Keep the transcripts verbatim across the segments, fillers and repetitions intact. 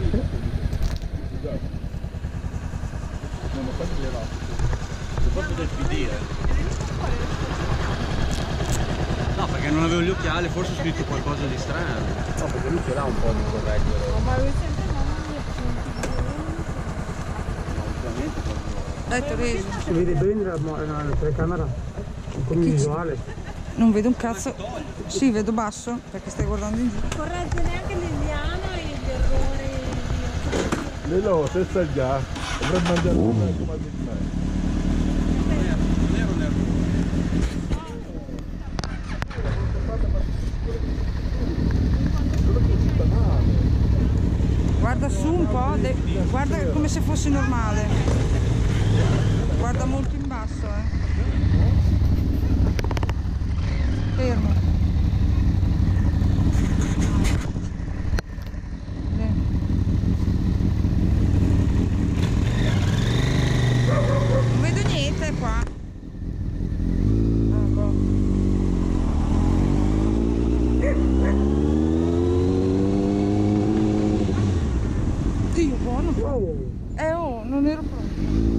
Nonostante l'elastico. È proprio del P D, eh. No, perché non avevo gli occhiali, forse ho scritto qualcosa di strano. No, perché lui ce l'ha un po' di correggere. No, ma lui sempre no. Dai Toresi. Si vede bene la, la, la telecamera? Come visuale? Non vedo un cazzo. Sì, vedo basso, perché stai guardando in giù. Corregge neanche l'Indiano e gli errori. Lelo, senza il gas, avrei mangiato una come di me. Non era un errore. Guarda su un po', de... guarda come se fosse normale. Guarda molto in basso, eh. Fermo. Eh. Non vedo niente qua. Ecco. Dio buono. Wow. Eh oh, non ero pronto.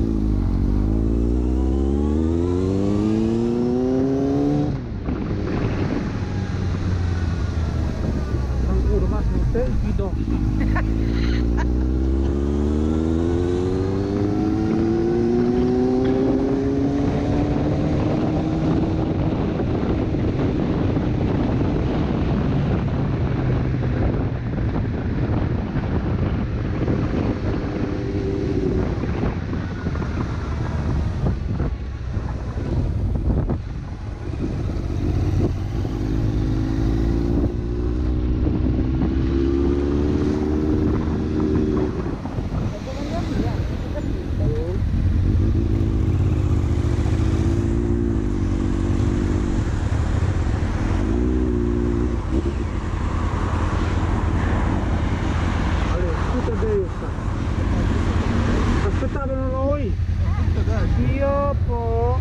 Tranquillo, Massimo, sei fido. Aspettavano noi. Io po'.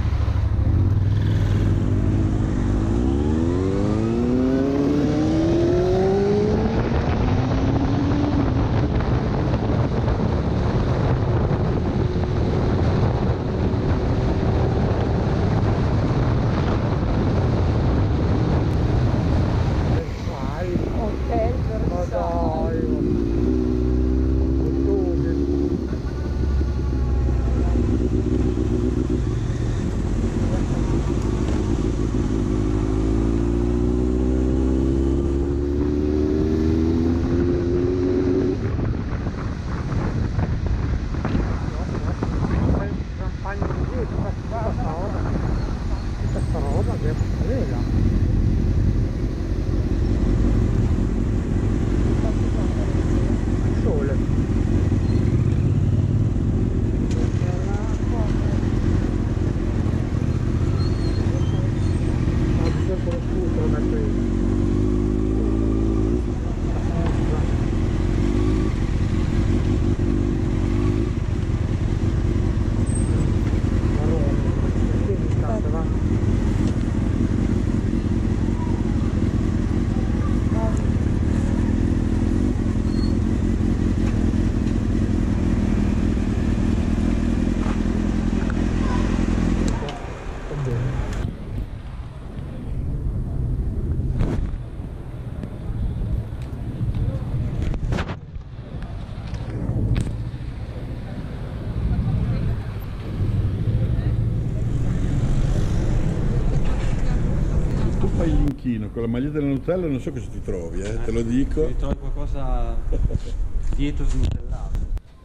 Con la maglietta della Nutella non so cosa ti trovi, eh, te lo dico. Ti trovi qualcosa dietro snutellato.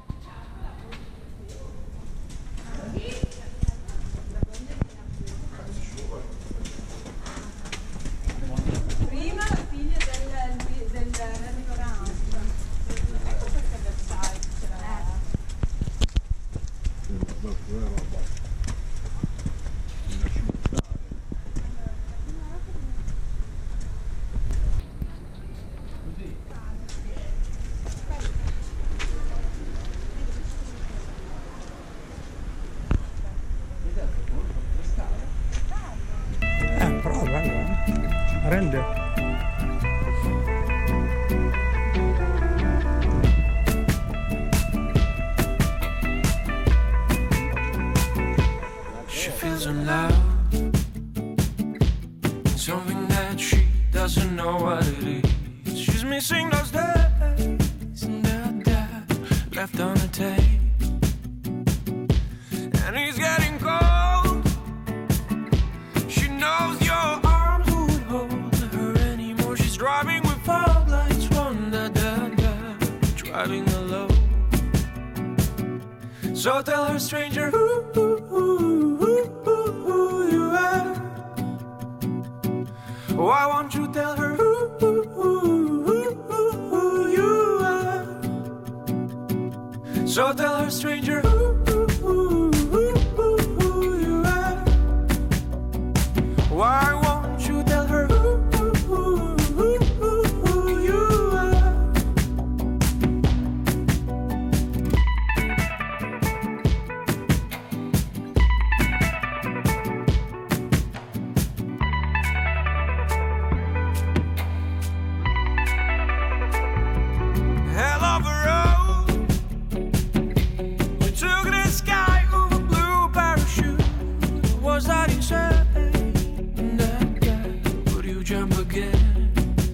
Prima la figlia del, del, del ristorante. Questo è Versailles. Rende. know what it is. She's missing those days and that dad left on the tape. And he's getting cold. She knows your arms won't hold her anymore. She's driving with fog lights, one da da da, driving alone. So tell her, stranger, who, who, who, who, who, who you are. Why won't you tell her who, who, who, who, who, who you are? So tell her, stranger, who, who, who, who, who, who you are. Why won't you tell her who, who, who, who, who, who you are? Hell of a road, we took the sky with a blue parachute. Was that insane? That guy, would you jump again?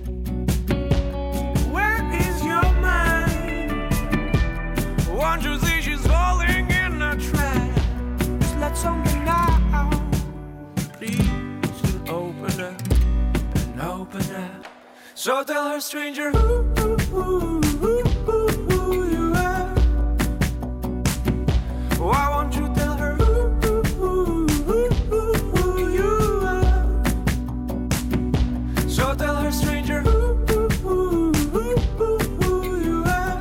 Where is your mind? Won't you see she's falling in a trap? Just let something out, please, and open up, and open up. So tell her, stranger, who, who, who, who, who, who you are. Why won't you tell her who, who, who, who, who, who you are? So tell her, stranger, who, who, who, who, who, who you are.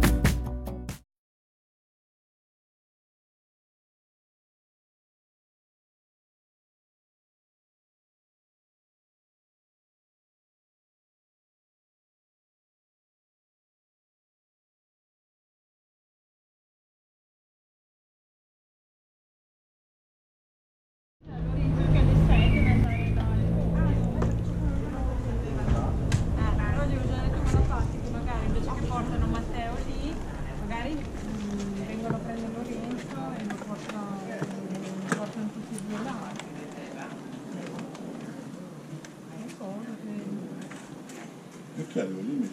Perché devo lì?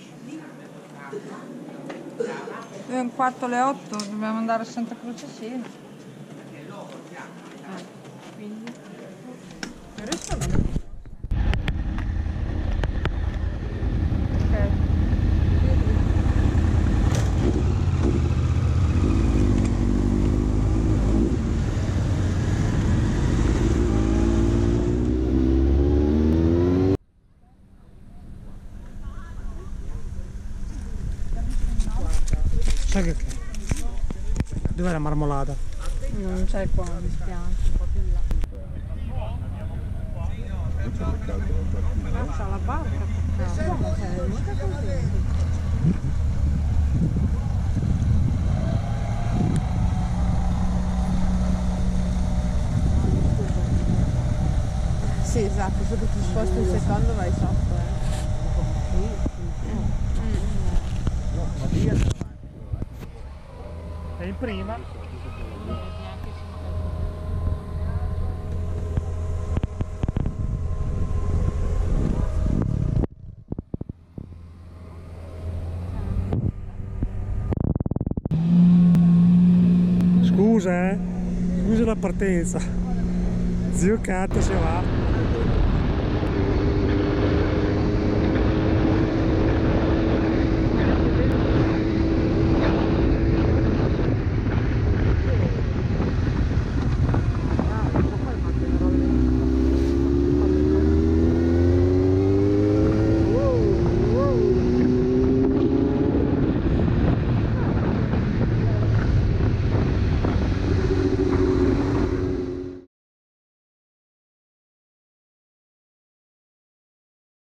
È un quarto alle otto, dobbiamo andare a Santa Croce Siena. Eh, quindi il resto non è. Ok. Sai che che? Dov'è la marmolata? Non c'è qua, mi spiace, un po' più in là. C'ha la barca attaccata. Sei venuta così. Sì, esatto, se tu ti sposti un secondo vai sotto, eh. E in prima? Scusa, eh? Scusa la partenza. Zio Catto se va.